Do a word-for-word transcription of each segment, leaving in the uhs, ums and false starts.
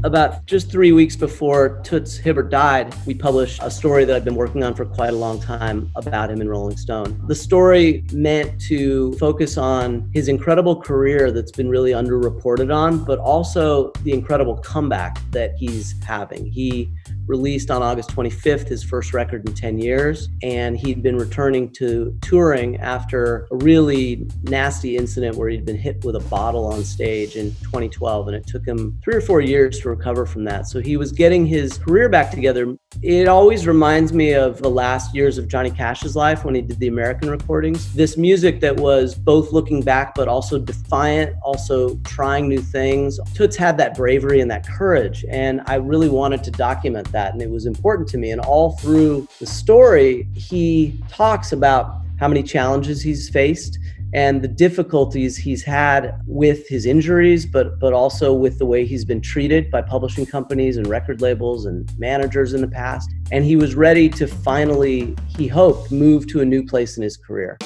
About just three weeks before Toots Hibbert died, we published a story that I've been working on for quite a long time about him in Rolling Stone. The story meant to focus on his incredible career that's been really underreported on, but also the incredible comeback that he's having. He released on August twenty-fifth his first record in ten years, and he'd been returning to touring after a really nasty incident where he'd been hit with a bottle on stage in twenty twelve, and it took him three or four years to recover from that. So he was getting his career back together. It always reminds me of the last years of Johnny Cash's life when he did the American recordings. This music that was both looking back but also defiant, also trying new things. Toots had that bravery and that courage, and I really wanted to document that, and it was important to me. And all through the story, he talks about how many challenges he's faced and the difficulties he's had with his injuries, but but also with the way he's been treated by publishing companies and record labels and managers in the past. And he was ready to finally, he hoped, move to a new place in his career.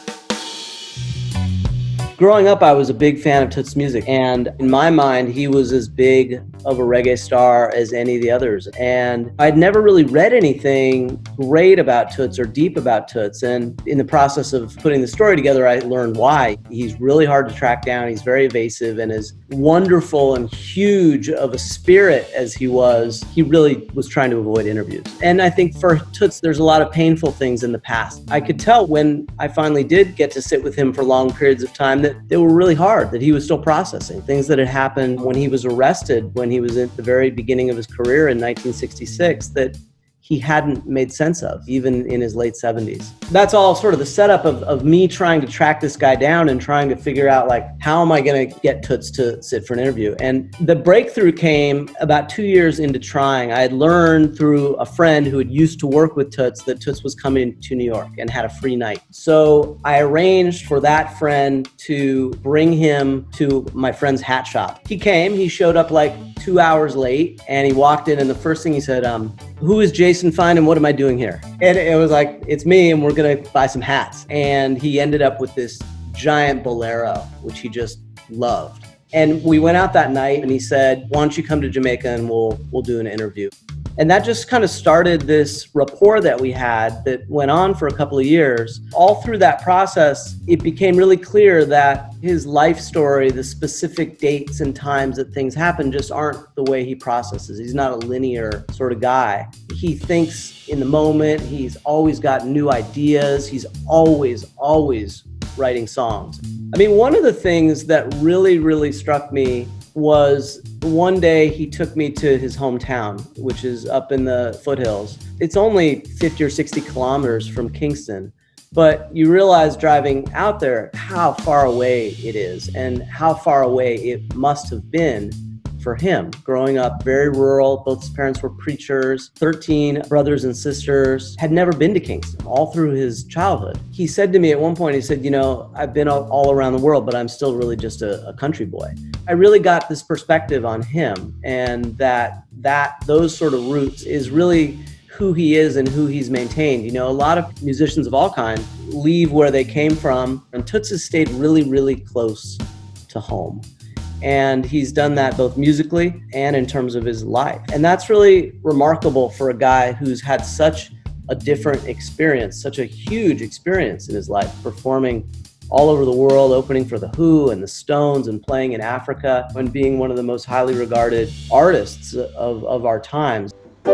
Growing up, I was a big fan of Toots' music, and in my mind, he was as big of a reggae star as any of the others. And I'd never really read anything great about Toots or deep about Toots. And in the process of putting the story together, I learned why. He's really hard to track down. He's very evasive, and as wonderful and huge of a spirit as he was, he really was trying to avoid interviews. And I think for Toots, there's a lot of painful things in the past. I could tell when I finally did get to sit with him for long periods of time that they were really hard, that he was still processing things that had happened when he was arrested, when he was at the very beginning of his career in nineteen sixty-six, that he hadn't made sense of, even in his late seventies. That's all sort of the setup of, of me trying to track this guy down and trying to figure out, like, how am I gonna get Toots to sit for an interview? And the breakthrough came about two years into trying. I had learned through a friend who had used to work with Toots that Toots was coming to New York and had a free night. So I arranged for that friend to bring him to my friend's hat shop. He came, he showed up like two hours late, and he walked in, and the first thing he said, um, who is Jason Fine and what am I doing here? And it was like, it's me, and we're gonna buy some hats. And he ended up with this giant bolero, which he just loved. And we went out that night, and he said, why don't you come to Jamaica and we'll, we'll do an interview. And that just kind of started this rapport that we had that went on for a couple of years. All through that process, it became really clear that his life story, the specific dates and times that things happen, just aren't the way he processes. He's not a linear sort of guy. He thinks in the moment. He's always got new ideas. He's always, always writing songs. I mean, one of the things that really, really struck me was one day he took me to his hometown, which is up in the foothills. It's only fifty or sixty kilometers from Kingston, but you realize driving out there how far away it is and how far away it must have been for him. Growing up very rural, both his parents were preachers, thirteen brothers and sisters, had never been to Kingston all through his childhood. He said to me at one point, he said, you know, I've been all around the world, but I'm still really just a, a country boy. I really got this perspective on him, and that that those sort of roots is really who he is and who he's maintained. You know, a lot of musicians of all kinds leave where they came from, and Toots has stayed really, really close to home. And he's done that both musically and in terms of his life. And that's really remarkable for a guy who's had such a different experience, such a huge experience in his life, performing all over the world, opening for The Who and the Stones and playing in Africa, and being one of the most highly regarded artists of, of our times.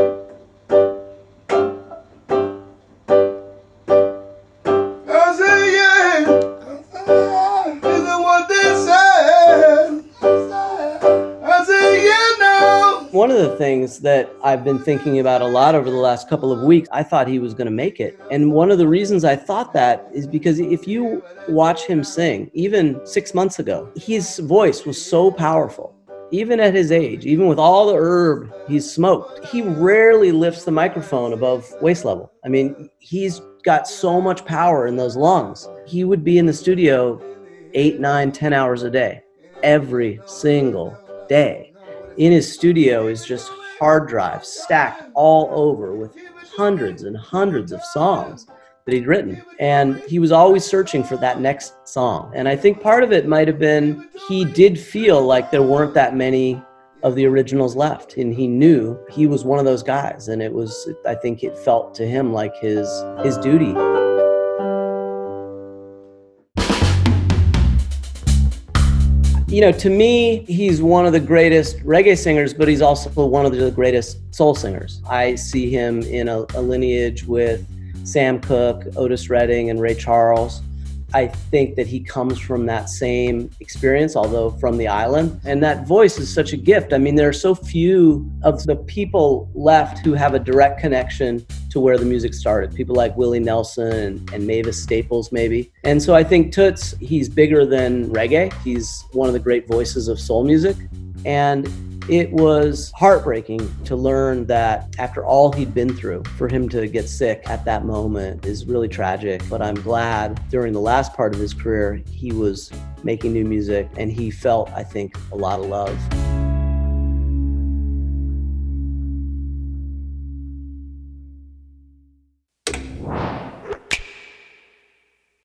One of the things that I've been thinking about a lot over the last couple of weeks, I thought he was going to make it. And one of the reasons I thought that is because if you watch him sing, even six months ago, his voice was so powerful. Even at his age, even with all the herb he's smoked, he rarely lifts the microphone above waist level. I mean, he's got so much power in those lungs. He would be in the studio eight, nine, ten hours a day, every single day. In his studio is just hard drives stacked all over with hundreds and hundreds of songs that he'd written. And he was always searching for that next song. And I think part of it might have been he did feel like there weren't that many of the originals left. And he knew he was one of those guys. And it was, I think it felt to him like his, his duty. You know, to me, he's one of the greatest reggae singers, but he's also one of the greatest soul singers. I see him in a, a lineage with Sam Cooke, Otis Redding, and Ray Charles. I think that he comes from that same experience, although from the island. And that voice is such a gift. I mean, there are so few of the people left who have a direct connection to where the music started. People like Willie Nelson and, and Mavis Staples, maybe. And so I think Toots, he's bigger than reggae. He's one of the great voices of soul music. And it was heartbreaking to learn that after all he'd been through, for him to get sick at that moment is really tragic. But I'm glad during the last part of his career, he was making new music and he felt, I think, a lot of love.